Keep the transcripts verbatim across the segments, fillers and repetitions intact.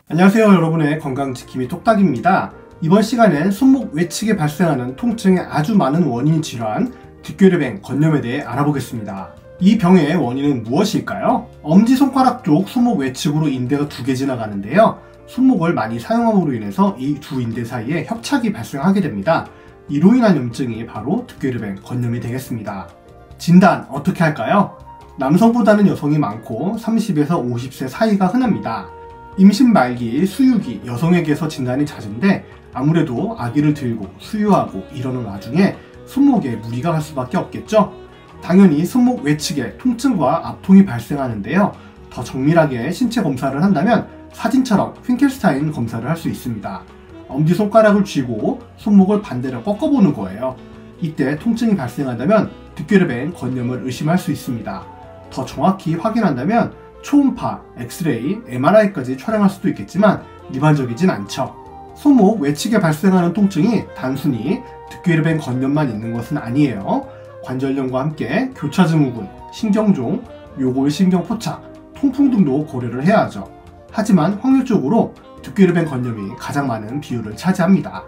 안녕하세요. 여러분의 건강지킴이 똑딱입니다. 이번 시간엔 손목 외측에 발생하는 통증의 아주 많은 원인 질환 뒷괴르뱅 건염에 대해 알아보겠습니다. 이 병의 원인은 무엇일까요? 엄지손가락 쪽 손목 외측으로 인대가 두 개 지나가는데요. 손목을 많이 사용함으로 인해서 이 두 인대 사이에 협착이 발생하게 됩니다. 이로 인한 염증이 바로 뒷괴르뱅 건염이 되겠습니다. 진단 어떻게 할까요? 남성보다는 여성이 많고 삼십에서 오십 세 사이가 흔합니다. 임신 말기, 수유기, 여성에게서 진단이 잦은데 아무래도 아기를 들고 수유하고 이러는 와중에 손목에 무리가 갈 수밖에 없겠죠? 당연히 손목 외측에 통증과 압통이 발생하는데요. 더 정밀하게 신체 검사를 한다면 사진처럼 핑켈스타인 검사를 할 수 있습니다. 엄지손가락을 쥐고 손목을 반대로 꺾어보는 거예요. 이때 통증이 발생한다면 뒷괴르뱅 건염을 의심할 수 있습니다. 더 정확히 확인한다면 초음파, 엑스레이, 엠알아이까지 촬영할 수도 있겠지만 일반적이진 않죠. 손목 외측에 발생하는 통증이 단순히 뒷괴르뱅 건염만 있는 것은 아니에요. 관절염과 함께 교차증후군, 신경종, 요골신경 포착, 통풍 등도 고려를 해야 하죠. 하지만 확률적으로 뒷괴르뱅 건염이 가장 많은 비율을 차지합니다.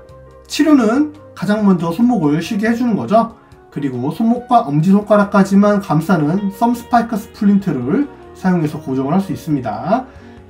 치료는 가장 먼저 손목을 쉬게 해주는 거죠. 그리고 손목과 엄지손가락까지만 감싸는 썸 스파이크 스플린트를 사용해서 고정을 할 수 있습니다.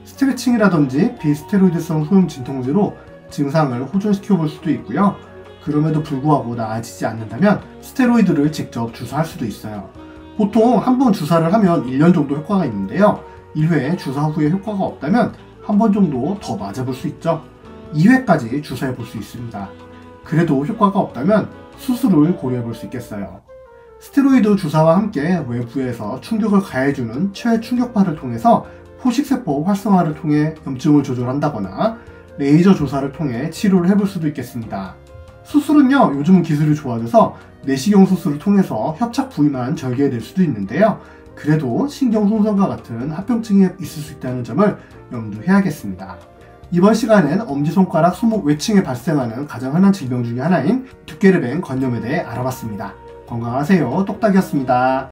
스트레칭이라든지 비스테로이드성 소염 진통제로 증상을 호전시켜 볼 수도 있고요. 그럼에도 불구하고 나아지지 않는다면 스테로이드를 직접 주사할 수도 있어요. 보통 한 번 주사를 하면 일 년 정도 효과가 있는데요. 일 회 주사 후에 효과가 없다면 한 번 정도 더 맞아볼 수 있죠. 이 회까지 주사해 볼 수 있습니다. 그래도 효과가 없다면 수술을 고려해 볼 수 있겠어요. 스테로이드 주사와 함께 외부에서 충격을 가해주는 체외 충격파를 통해서 포식세포 활성화를 통해 염증을 조절한다거나 레이저 조사를 통해 치료를 해볼 수도 있겠습니다. 수술은요, 요즘은 기술이 좋아져서 내시경 수술을 통해서 협착 부위만 절개해낼 수도 있는데요. 그래도 신경손상과 같은 합병증이 있을 수 있다는 점을 염두해야겠습니다. 이번 시간엔 엄지손가락 손목 외층에 발생하는 가장 흔한 질병 중에 하나인 뒷괴르뱅 건염에 대해 알아봤습니다. 건강하세요. 똑딱이었습니다.